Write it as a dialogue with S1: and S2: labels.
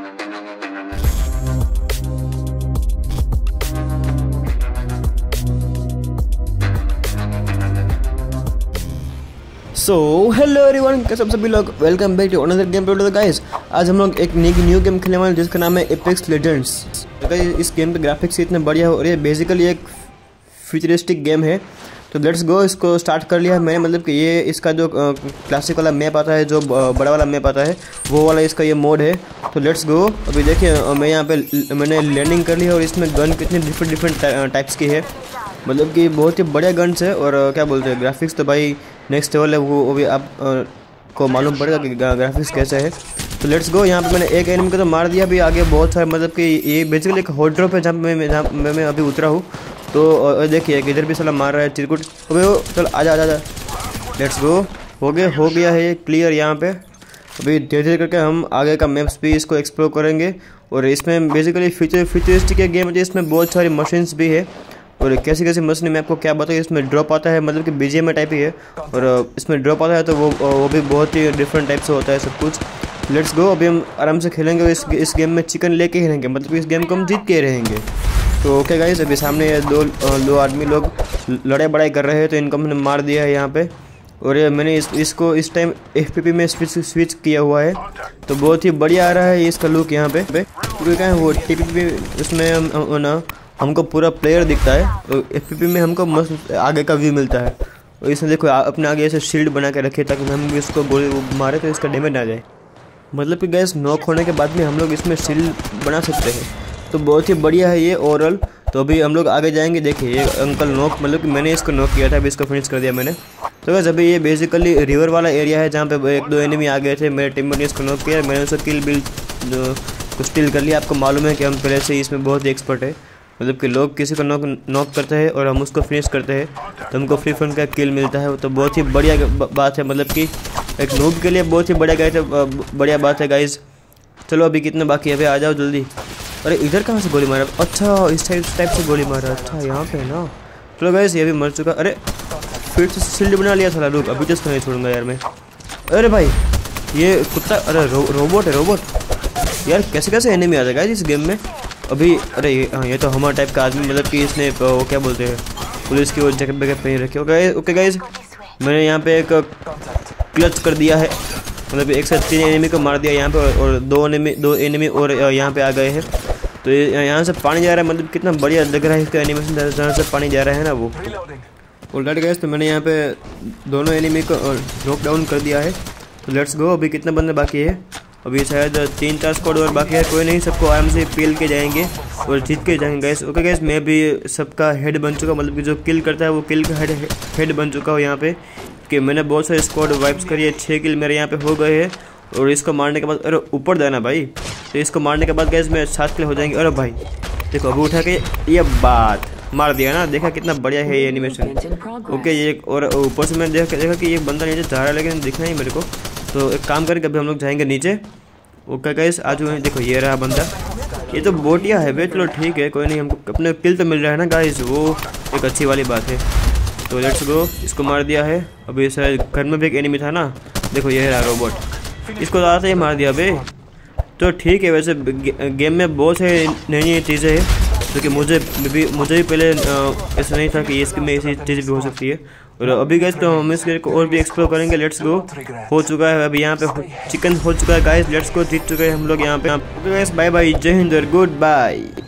S1: So hello everyone, कैसे सभी लोग, welcome back to another game play guys. आज हम लोग एक न्यू गेम खेलने वाले जिसका नाम है एपेक्स लेजेंड्स। इस गेम के ग्राफिक्स इतने बढ़िया है और ये बेसिकली एक फ्यूचरिस्टिक गेम है। तो लेट्स गो, इसको स्टार्ट कर लिया है मैंने। मतलब कि ये इसका जो क्लासिक वाला मैप आता है, जो बड़ा वाला मैप आता है, वो वाला इसका ये मोड है। तो लेट्स गो। अभी देखिए मैं यहाँ पे मैंने लैंडिंग कर ली है और इसमें गन कितनी डिफरेंट टाइप्स की है। मतलब कि बहुत ही बढ़िया गन्स है और क्या बोलते हैं, ग्राफिक्स तो भाई नेक्स्ट लेवल है। वो भी आप को मालूम पड़ेगा कि ग्राफिक्स कैसे है। तो लेट्स गो। यहाँ पे मैंने एक एनिमी को तो मार दिया, अभी आगे बहुत सारे, मतलब कि ये बेसिकली एक हॉट ड्रॉप है जहाँ मैं अभी उतरा हूँ। तो देखिए इधर भी साला मार रहा है चिरकुट। अबे वो चल आजा आजा। Let's go. हो गया है ये क्लियर। यहाँ पे अभी धीरे धीरे करके हम आगे का मैप्स भी इसको एक्सप्लोर करेंगे। और इसमें बेसिकली फ्यूचरिस्टिक गेम है, इसमें बहुत सारी मशीन्स भी है। और कैसी मशीन मैं आपको क्या बताऊँ, इसमें ड्रॉप आता है, मतलब कि BGM टाइप ही है। और इसमें ड्रॉप आता है तो वो भी बहुत ही डिफरेंट टाइप से होता है सब कुछ। Let's go. अभी हम आराम से खेलेंगे। इस गेम में चिकन लेके ही रहेंगे, मतलब इस गेम को हम जीत के रहेंगे। तो ओके गाइस, अभी सामने दो आदमी लोग लड़ाई बड़ाई कर रहे हैं, तो इनको हमने मार दिया है यहाँ पे। और ये मैंने इसको इस टाइम FPP में स्विच किया हुआ है, तो बहुत ही बढ़िया आ रहा है इसका लुक यहाँ पे। क्योंकि क्या है वो TPP उसमें ना हमको पूरा प्लेयर दिखता है और FPP में हमको मस्त आगे का व्यू मिलता है। और इसमें देखो अपने आगे ऐसे शील्ड बना के रखे ताकि हम भी इसको गोली मारे तो इसका डैमेज ना जाए। मतलब कि गैस नॉक होने के बाद भी हम लोग इसमें शील्ड बना सकते हैं, तो बहुत ही बढ़िया है ये ओवरऑल। तो अभी हम लोग आगे जाएंगे। देखिए ये अंकल नॉक, मतलब कि मैंने इसको नॉक किया था, अभी इसको फिनिश कर दिया मैंने। तो गैस अभी ये बेसिकली रिवर वाला एरिया है जहाँ पे एक दो एनिमी आ गए थे। मेरे टीममेट ने इसको नॉक किया, मैंने उसको किल बिल कुछ स्टील कर लिया। आपको मालूम है कि हम पहले से इसमें बहुत ही एक्सपर्ट है। मतलब कि लोग किसी को नॉक करते हैं और हम उसको फिनिश करते हैं तो हमको फ्री फंड का किल मिलता है। तो बहुत ही बढ़िया बात है, मतलब कि एक नूब के लिए बहुत ही बढ़िया बात है गाइज। चलो अभी कितना बाकी है, अभी आ जाओ जल्दी। अरे इधर कहाँ से गोली मारा? अच्छा इस टाइप से गोली मारा। अच्छा यहाँ पे है ना। चलो गाइज ये भी मर चुका। अरे फिर से शील्ड बना लिया था लोग, अभी तो इसको नहीं छोड़ूंगा यार मैं। अरे भाई ये कुत्ता, अरे रोबोट है रोबोट यार। कैसे एनिमी आ जाएगा इस गेम में अभी। अरे ये तो हमारा टाइप का आदमी, मतलब कि इसने वो क्या बोलते हैं पुलिस की वो जैकेट पहन रखी है। ओके गाइज मैंने यहाँ पे एक क्लच कर दिया है, मतलब एक साथ 3 एनिमी को मार दिया यहाँ पे। और दो एनिमी और यहाँ पे आ गए हैं। तो यहाँ से पानी जा रहा है, मतलब कितना बढ़िया लग रहा है इसका एनिमेशन, जहाँ से पानी जा रहा है ना वो। ऑलरेडी गाइस तो मैंने यहाँ पे दोनों एनिमी को नॉक डाउन कर दिया है। तो लेट्स गो। अभी कितने बंदे बाकी है? अभी शायद 3-4 स्क्वाड और बाकी है। कोई नहीं, सबको आराम से पेल के जाएंगे और जीत के जाएंगे गाइस। ओके गाइस मैं भी सबका हेड बन चुका, मतलब कि जो किल करता है वो किल का हेड बन चुका हूँ यहाँ पे। कि मैंने बहुत सारे स्क्वाड वाइप्स करी है, 6 किल मेरे यहाँ पे हो गए हैं। और इसको मारने के बाद, अरे ऊपर देना भाई, तो इसको मारने के बाद गाइस मैं 7 किल हो जाएंगे। अरे भाई देखो अभी उठा के ये बात मार दिया ना, देखा कितना बढ़िया है ये एनिमेशन। ओके ये और ऊपर से मैंने देखा कि ये बंदा नीचे जा रहा है, लेकिन दिखना ही मेरे को। तो एक काम करके अभी हम लोग जाएंगे नीचे। ओके गाइस आज देखो ये रहा बंदा, ये तो बोटिया है बे। चलो ठीक है कोई नहीं, हमको अपने किल तो मिल रहा है ना गाइस, वो एक अच्छी वाली बात है। तो लेट्स गो। इसको मार दिया है। अभी शायद घर में भी एक एनिमी था ना, देखो ये रहा रोबोट, इसको ज़्यादा ही मार दिया बे। तो ठीक है, वैसे गेम में बहुत सारी नई चीज़ें हैं जो कि मुझे भी पहले ऐसा नहीं था कि इसमें ऐसी चीज़ें भी हो सकती है। और अभी गाइस तो हम इस गेम को और भी एक्सप्लोर करेंगे। Let's go. हो चुका है अभी यहाँ पे चिकन हो चुका है गाइस। लेट्स गो, जीत चुके हैं हम लोग यहाँ पे। गाइस बाय बाय, जय हिंद और गुड बाय।